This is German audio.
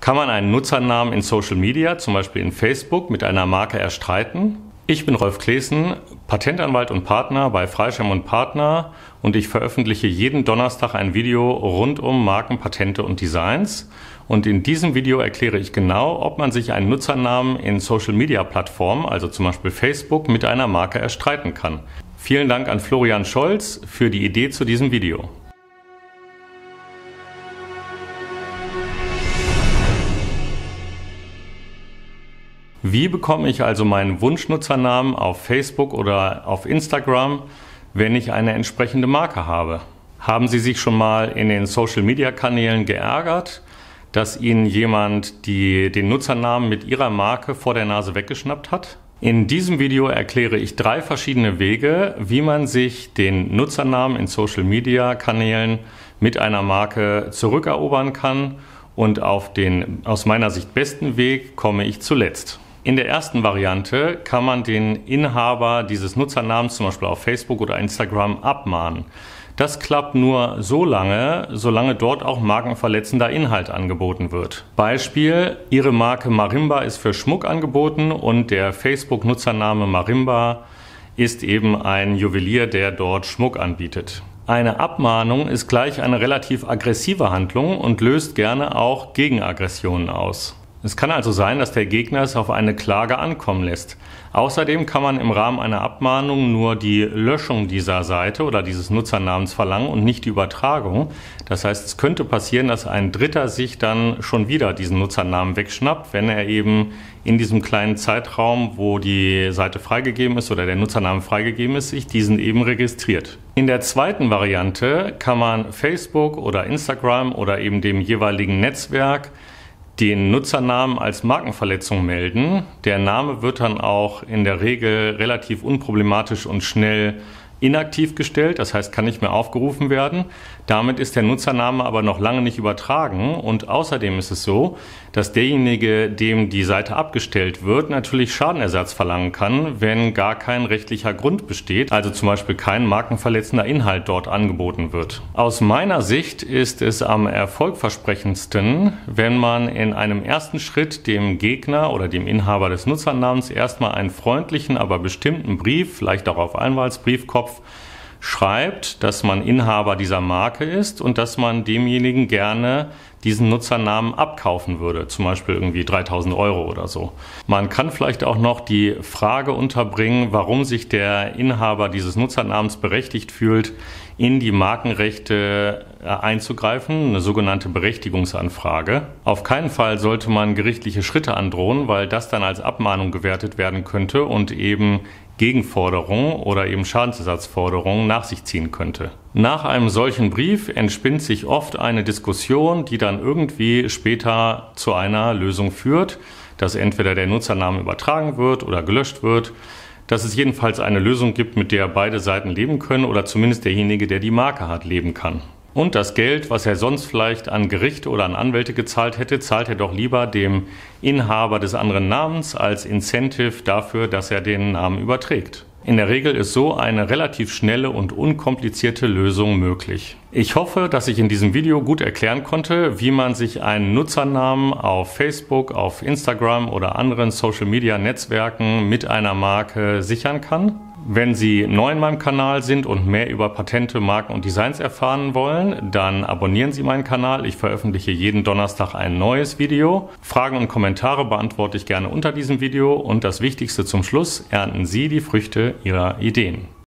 Kann man einen Nutzernamen in Social Media, zum Beispiel in Facebook, mit einer Marke erstreiten? Ich bin Rolf Claessen, Patentanwalt und Partner bei Freischem & Partner und ich veröffentliche jeden Donnerstag ein Video rund um Marken, Patente und Designs. Und in diesem Video erkläre ich genau, ob man sich einen Nutzernamen in Social-Media-Plattformen, also zum Beispiel Facebook, mit einer Marke erstreiten kann. Vielen Dank an Florian Scholz für die Idee zu diesem Video. Wie bekomme ich also meinen Wunschnutzernamen auf Facebook oder auf Instagram, wenn ich eine entsprechende Marke habe? Haben Sie sich schon mal in den Social-Media-Kanälen geärgert, dass Ihnen jemand den Nutzernamen mit Ihrer Marke vor der Nase weggeschnappt hat? In diesem Video erkläre ich 3 verschiedene Wege, wie man sich den Nutzernamen in Social-Media-Kanälen mit einer Marke zurückerobern kann, und auf den aus meiner Sicht besten Weg komme ich zuletzt. In der ersten Variante kann man den Inhaber dieses Nutzernamens zum Beispiel auf Facebook oder Instagram abmahnen. Das klappt nur solange dort auch markenverletzender Inhalt angeboten wird. Beispiel: Ihre Marke Marimba ist für Schmuck angeboten und der Facebook-Nutzername Marimba ist eben ein Juwelier, der dort Schmuck anbietet. Eine Abmahnung ist gleich eine relativ aggressive Handlung und löst gerne auch Gegenaggressionen aus. Es kann also sein, dass der Gegner es auf eine Klage ankommen lässt. Außerdem kann man im Rahmen einer Abmahnung nur die Löschung dieser Seite oder dieses Nutzernamens verlangen und nicht die Übertragung. Das heißt, es könnte passieren, dass ein Dritter sich dann schon wieder diesen Nutzernamen wegschnappt, wenn er eben in diesem kleinen Zeitraum, wo die Seite freigegeben ist oder der Nutzername freigegeben ist, sich diesen eben registriert. In der zweiten Variante kann man Facebook oder Instagram oder eben dem jeweiligen Netzwerk den Nutzernamen als Markenverletzung melden. Der Name wird dann auch in der Regel relativ unproblematisch und schnell inaktiv gestellt, das heißt, kann nicht mehr aufgerufen werden. Damit ist der Nutzername aber noch lange nicht übertragen und außerdem ist es so, dass derjenige, dem die Seite abgestellt wird, natürlich Schadenersatz verlangen kann, wenn gar kein rechtlicher Grund besteht, also zum Beispiel kein markenverletzender Inhalt dort angeboten wird. Aus meiner Sicht ist es am erfolgversprechendsten, wenn man in einem ersten Schritt dem Gegner oder dem Inhaber des Nutzernamens erstmal einen freundlichen, aber bestimmten Brief, vielleicht auch auf einmal als Briefkopf, schreibt, dass man Inhaber dieser Marke ist und dass man demjenigen gerne diesen Nutzernamen abkaufen würde, zum Beispiel irgendwie 3.000 € oder so. Man kann vielleicht auch noch die Frage unterbringen, warum sich der Inhaber dieses Nutzernamens berechtigt fühlt, in die Markenrechte einzugreifen, eine sogenannte Berechtigungsanfrage. Auf keinen Fall sollte man gerichtliche Schritte androhen, weil das dann als Abmahnung gewertet werden könnte und eben Gegenforderungen oder eben Schadensersatzforderungen nach sich ziehen könnte. Nach einem solchen Brief entspinnt sich oft eine Diskussion, die dann irgendwie später zu einer Lösung führt, dass entweder der Nutzername übertragen wird oder gelöscht wird, dass es jedenfalls eine Lösung gibt, mit der beide Seiten leben können oder zumindest derjenige, der die Marke hat, leben kann. Und das Geld, was er sonst vielleicht an Gerichte oder an Anwälte gezahlt hätte, zahlt er doch lieber dem Inhaber des anderen Namens als Incentive dafür, dass er den Namen überträgt. In der Regel ist so eine relativ schnelle und unkomplizierte Lösung möglich. Ich hoffe, dass ich in diesem Video gut erklären konnte, wie man sich einen Nutzernamen auf Facebook, auf Instagram oder anderen Social-Media-Netzwerken mit einer Marke sichern kann. Wenn Sie neu in meinem Kanal sind und mehr über Patente, Marken und Designs erfahren wollen, dann abonnieren Sie meinen Kanal. Ich veröffentliche jeden Donnerstag ein neues Video. Fragen und Kommentare beantworte ich gerne unter diesem Video und das Wichtigste zum Schluss: ernten Sie die Früchte Ihrer Ideen.